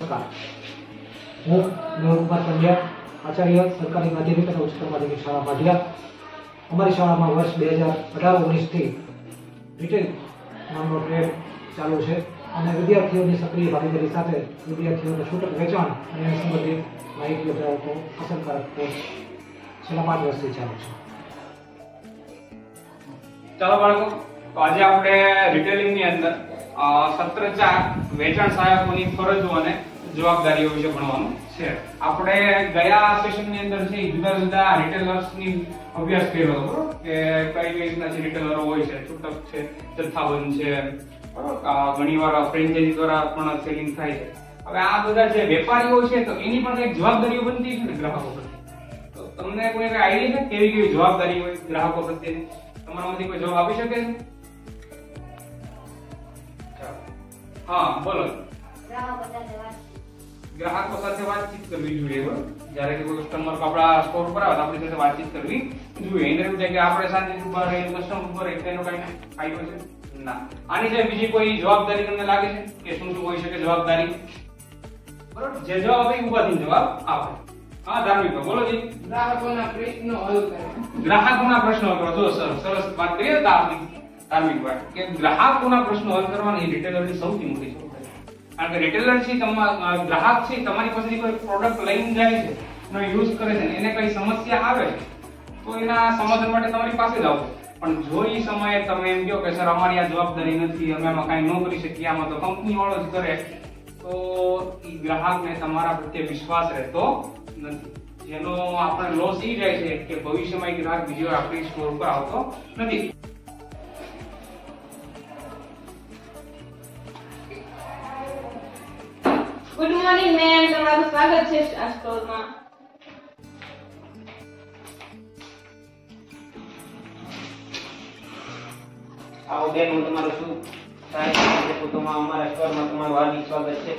નમસ્કાર, હું મેહુલ પંડ્યા, આચાર્ય સરકારી માધ્યમિક અને ઉચ્ચતર માધ્યમિક શાળા માઢિયા. અમારી શાળામાં વર્ષ 2018-19 થી રિટેલ નામનો ટ્રેડ ચાલુ છે અને વિદ્યાર્થીઓની સક્રિય ભાગીદારી સાથે વિદ્યાર્થીઓને છૂટક વેચાણ અને એની સંબંધિત માહિતી ધરાવતો અસરકારક કોર્સ છેલ્લા 5 વર્ષથી ચાલુ છે. ચાલો બાળકો, તો આજે આપણે રિટેલિંગની અંદર સત્ર 4 વેચાણ સહાયકોની ફરજો અને જવાબદારીઓ વિશે ભણવાનું છે. આપણે ગયા સેશનની અંદર છે જુદા જુદા રિટેલર્સની અભ્યાસ કર્યો હતો કે કઈ કઈ રીતના રિટેલરો હોય છે, છૂટક છે, જથ્થાબંધ છે, ઘણીવાર ફ્રેન્ચાઇઝી દ્વારા પણ સેલિંગ થાય છે. હવે આ બધા જે વેપારીઓ છે તો એની પણ કઈક જવાબદારીઓ બનતી છે ને ગ્રાહકો પ્રત્યે. તો તમને કોઈ આઈડિયા છે કેવી કેવી જવાબદારી હોય ગ્રાહકો પ્રત્યે? તમારામાંથી કોઈ જવાબ આપી શકે છે? હા, બોલો. ગ્રાહકો સાથે વાતચીત કરવી જોઈએ. જ્યારે કે કોઈ કસ્ટમર આપણા સ્ટોર પર આવે આપણી સાથે વાતચીત કરવી જોઈએ. એને એવું થાય કે આપણે શાંતિથી ઉભા રહીને કસ્ટમર ઉપર એનો કઈ ફાયદો છે ના. આની જે બીજી કોઈ જવાબદારી તમને લાગે છે કે શું શું હોઈ શકે જવાબદારી? બરોબર, જે જવાબ આપે ઉભા થઈને જવાબ આપે. હા, ધાર્મિક બોલો જી. ગ્રાહકોના પ્રશ્નો હલ કરે. ગ્રાહકોના પ્રશ્નો હલ કરો. જો સરસ વાત કરીએ ધાર્મિક વાત કે ગ્રાહકોના પ્રશ્નો હલ કરવાની રિટેલરની સૌથી મોટી જવાબદારી. કારણ કે રિટેલર છે ગ્રાહક છે તમારી પાસેથી કોઈ પ્રોડક્ટ લઈને જાય છે, એનો યુઝ કરે છે, એને કઈ સમસ્યા આવે છે તો એના સમાધાન માટે તમારી પાસે જ આવશે. પણ જો એ સમયે તમે એમ કહો કે સર અમારી આ જવાબદારી નથી, અમે આમાં કઈ ન કરી શકીએ, આમાં તો કંપની વાળો જ કરે, તો એ ગ્રાહકને તમારા પ્રત્યે વિશ્વાસ રહેતો નથી. જેનો આપણે લોસ એ જાય છે કે ભવિષ્યમાં એ ગ્રાહક બીજી વાર આપણી સ્ટોર પર આવતો નથી. ગુડ મોર્નિંગ મેમ, તમારું સ્વાગત છે આ સ્ટોરમાં. આવો બેન, હું તમારું શું સહાય કરી શકું? તો અમારા સ્ટોરમાં તમારું હાર્દિક સ્વાગત છે.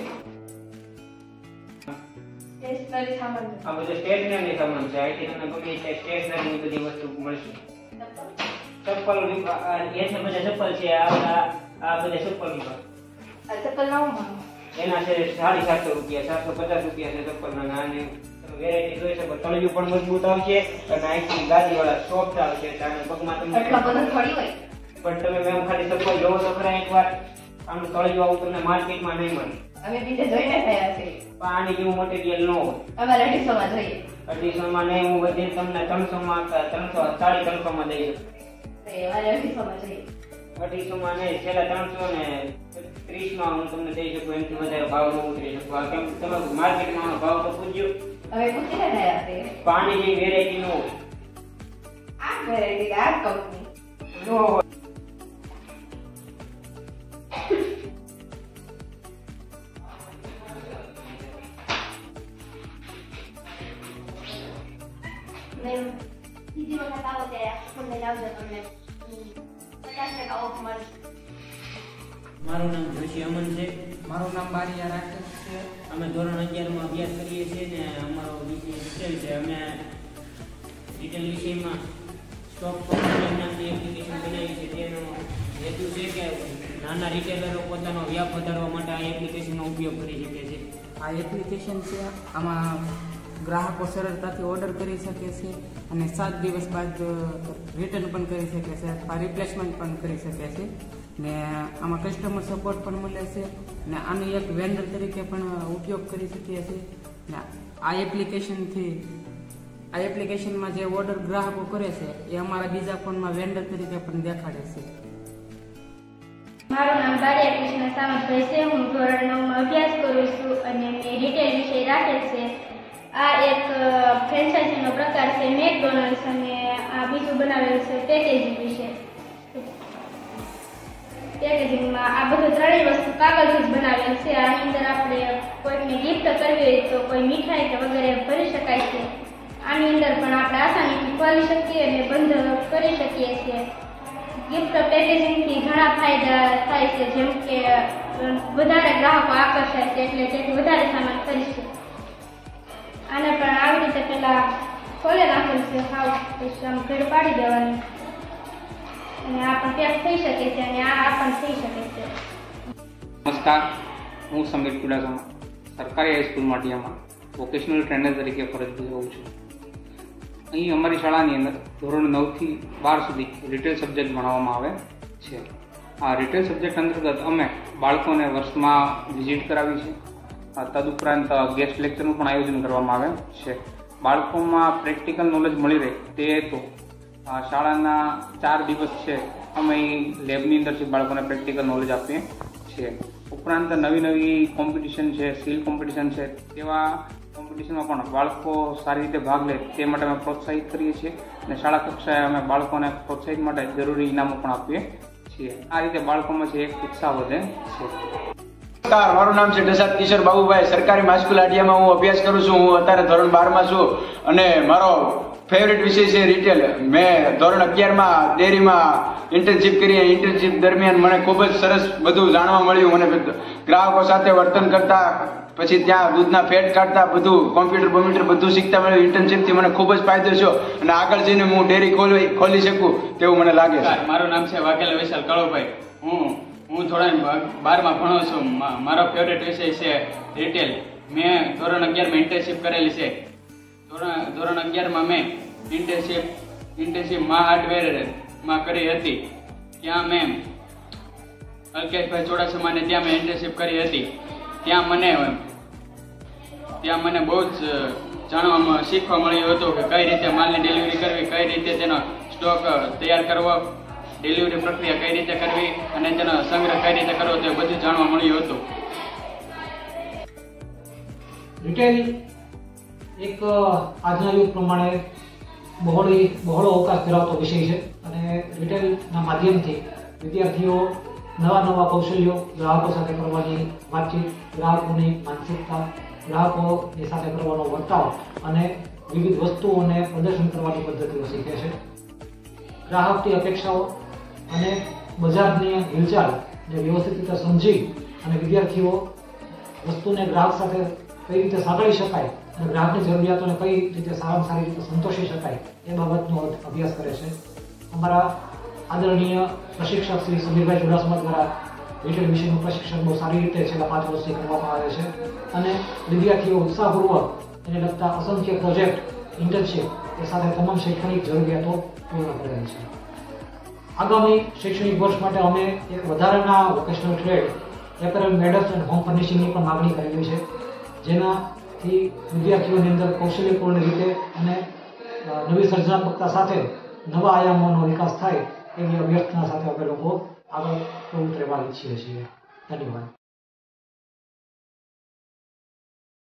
સ્ટેશનરી સામાન. આ બધું સ્ટેશનરી સામાન છે. આઈથી તમને ગમે તે સ્ટેશનરીની બધી વસ્તુ મળશે. ચપ્પલ એ છે, બધા ચપ્પલ છે. આ બધા ચપ્પલ વિભાગ. આ ચપ્પલ ના હું એના છે 750 રૂપિયા, 750 રૂપિયા છે ચપ્પલના. અને વેરાયટી જોઈ શકો. તળિયું પણ મજબૂત આવશે અને આઈથી ગાદીવાળા સોફ્ટ આવશે. અને પગમાં તમને એટલા બધા થોડી હોય. પણ તમે મેમ ખાલી ચપ્પલ જોવો તો ખરા એકવાર. આનું તળિયું આવું તમને માર્કેટમાં નહીં મળે. અમે બીજે જોઈને થયા છે. પણ આની જેવું મટીરીયલ ન હોય. અમારે 250 માં જોઈએ. 250 માં નહીં, હું બધી તમને 300 માં 300 માં દઈ દઉં. અમારે 250 માં જોઈએ. 250 માં નહીં, છેલ્લા 330 માં હું તમને દઈ શકું. એમથી વધારે ભાવ ન ઉતરી શકું. આ કેમ તમે માર્કેટમાં આનો ભાવ તો પૂછ્યો? અમે પૂછીને થયા છે. પાણી જેવી વેરાયટી ન હોય. આ વેરાયટી આ કંપની ન હોય. બીજી વખત આવો ત્યારે ફોન લાવજો, તમને 50% ઓફ મળશે. મારું નામ જોશી અમન છે. મારું નામ બારિયા રાકેશ છે. અમે ધોરણ 11 માં અભ્યાસ કરીએ છીએ ને અમારો વિષય રિટેલ છે. અમે રિટેલ વિષયમાં સ્ટોક કન્ટ્રોલ નામની એપ્લિકેશન બનાવી છે. તેનો હેતુ છે કે નાના રિટેલરો પોતાનો વ્યાપ વધારવા માટે આ એપ્લિકેશનનો ઉપયોગ કરી શકે છે. આ એપ્લિકેશન છે, આમાં ગ્રાહકો સરળતાથી ઓર્ડર કરી શકે છે અને 7 દિવસ બાદ રિટર્ન પણ કરી શકે છે અથવા રિપ્લેસમેન્ટ પણ કરી શકે છે. ને આમાં કસ્ટમર સપોર્ટ પણ મળે છે ને આનું એક વેન્ડર તરીકે પણ ઉપયોગ કરી શકીએ છીએ. ને આ એપ્લિકેશનમાં જે ઓર્ડર ગ્રાહકો કરે છે એ અમારા બીજા ફોનમાં વેન્ડર તરીકે પણ દેખાડે છે. મારું નામ બારિયા કૃષ્ણ સામતભાઈ છે. હું ધોરણ 9 માં અભ્યાસ કરું છું અને મેં રિટેલ વિષય રાખેલ છે. આ એક ફ્રેન્ચાઇઝીનો પ્રકાર છે મેકડોનલ્ડ્સ, અને આ બીજું બનાવેલું છે પેકેજિંગ વિશે. પેકેજિંગમાં આ બધું ત્રણેય વસ્તુ કાગળથી જ બનાવેલ છે. આની અંદર આપણે કોઈને ગિફ્ટ કરવી હોય તો કોઈ મીઠાઈ કે વગેરે ભરી શકાય છે. આની અંદર પણ આપણે આસાનીથી ખોલી શકીએ અને બંધ કરી શકીએ છીએ. ગિફ્ટ પેકેજિંગથી ઘણા ફાયદા થાય છે, જેમ કે વધારે ગ્રાહકો આકર્ષાય છે એટલે તેથી વધારે સામાન ખરીદશે. આને પણ આવી રીતે પેલા ખોલે નાખેલ છે, હાવ પછી આમ ઘડ પાડી દેવાની અને આ પણ પેક થઈ શકે છે અને આ પણ થઈ શકે છે. નમસ્કાર, હું સમીર ચુડાસમા, સરકારી હાઈસ્કૂલ માટીયામાં વોકેશનલ ટ્રેનર તરીકે ફરજ બજાવું છું. અહીં અમારી શાળાની અંદર ધોરણ 9 થી 12 સુધી રિટેલ સબ્જેક્ટ ભણાવવામાં આવે છે. આ રિટેલ સબ્જેક્ટ અંતર્ગત અમે બાળકોને વર્ષમાં વિઝિટ કરાવી છે. તદુપરાંત ગેસ્ટ લેક્ચરનું પણ આયોજન કરવામાં આવે છે. બાળકોમાં પ્રેક્ટિકલ નોલેજ મળી રહે તે હેતુ શાળાના 4 દિવસ છે અમે લેબની અંદરથી બાળકોને પ્રેક્ટિકલ નોલેજ આપીએ છીએ. ઉપરાંત નવી કોમ્પિટિશન છે, સ્કિલ કોમ્પિટિશન છે, તેવા કોમ્પિટિશનમાં પણ બાળકો સારી રીતે ભાગ લે તે માટે અમે પ્રોત્સાહિત કરીએ છીએ અને શાળા કક્ષાએ અમે બાળકોને પ્રોત્સાહિત માટે જરૂરી ઇનામો પણ આપીએ છીએ. આ રીતે બાળકોમાં છે એક ઉત્સાહ વધે છે. નમસ્કાર, મારું નામ છે ડસાદ કિશોર બાબુભાઈ. સરકારી હાઈસ્કૂલ આડિયામાં હું અભ્યાસ કરું છું. હું અત્યારે ધોરણ 12માં છું અને મારો ફેવરેટ વિષય છે રિટેલ. મેં ધોરણ 11માં ડેરીમાં ઇન્ટર્નશીપ કરી. ઇન્ટર્નશીપ દરમિયાન મને ખૂબ જ સરસ બધું જાણવા મળ્યું. મને ગ્રાહકો સાથે વર્તન કરતા, પછી ત્યાં દૂધના ફેટ કાઢતા, બધું કોમ્પ્યુટર બધું શીખતા મળ્યું. ઇન્ટર્નશીપથી મને ખૂબ જ ફાયદો થયો અને આગળ જઈને હું ડેરી ખોલી શકું તેવું મને લાગે છે. મારું નામ છે વાઘેલા વિશાલ કાળુભાઈ. હું ધોરણ 12માં ભણું છું. મારો ફેવરેટ વિષય છે રિટેલ. મેં ધોરણ 11માં ઇન્ટર્નશીપ કરેલી છે. ધોરણ 11માં મેં ઇન્ટર્નશીપ હાર્ડવેરમાં કરી હતી. ત્યાં મેં અલ્કેશભાઈ ચોડાસમાને ત્યાં મેં ઇન્ટર્નશીપ કરી હતી. ત્યાં મને બહુ જ જાણવામાં શીખવા મળ્યું હતું કે કઈ રીતે માલની ડિલિવરી કરવી, કઈ રીતે તેનો સ્ટોક તૈયાર કરવો, ડિલિવરી પ્રક્રિયા કઈ રીતે કરવી અને તેનો સંગ્રહ કઈ રીતે કરવો તે બધું જાણવા મળ્યું હતું. રિટેલ એક આજના યુગ પ્રમાણે બહોળો અવકાશ ધરાવતો વિષય છે અને રિટેલના માધ્યમથી વિદ્યાર્થીઓ નવા કૌશલ્યો, ગ્રાહકો સાથે કરવાની વાતચીત, ગ્રાહકોની માનસિકતા, ગ્રાહકોની સાથે કરવાનો વર્તાવ અને વિવિધ વસ્તુઓને પ્રદર્શન કરવાની પદ્ધતિઓ શીખે છે. ગ્રાહકની અપેક્ષાઓ અને બજારની હિલચાલને વ્યવસ્થિત રીતે સમજી અને વિદ્યાર્થીઓ વસ્તુને ગ્રાહક સાથે કઈ રીતે સાંકળી શકાય અને ગ્રાહકની જરૂરિયાતોને કઈ રીતે સારામાં સારી રીતે સંતોષી શકાય એ બાબતનો અભ્યાસ કરે છે. અમારા આદરણીય પ્રશિક્ષક શ્રી સમીરભાઈ ચુડાસમા દ્વારા રિટેલ વિષયનું પ્રશિક્ષણ બહુ સારી રીતે છેલ્લા 5 વર્ષથી કરવામાં આવે છે અને વિદ્યાર્થીઓ ઉત્સાહપૂર્વક એને લગતા અસંખ્ય પ્રોજેક્ટ, ઇન્ટર્નશીપ એ સાથે તમામ શૈક્ષણિક જરૂરિયાતો પૂર્ણ કરેલ છે. આગામી શૈક્ષણિક વર્ષ માટે અમે એક વધારાના વોકેશનલ ટ્રેડ, એપેરલ મેડલ્સ અને હોમ ફર્નિશિંગની પણ માગણી કરેલી છે, જેનાથી વિદ્યાર્થીઓની અંદર કૌશલ્યપૂર્ણ રીતે અને નવી સર્જનાત્મકતા સાથે નવા આયામોનો વિકાસ થાય એવી અભ્યર્થના સાથે અમે લોકો આગળ પ્રવૃત્ત રહેવા ઈચ્છીએ છીએ. ધન્યવાદ.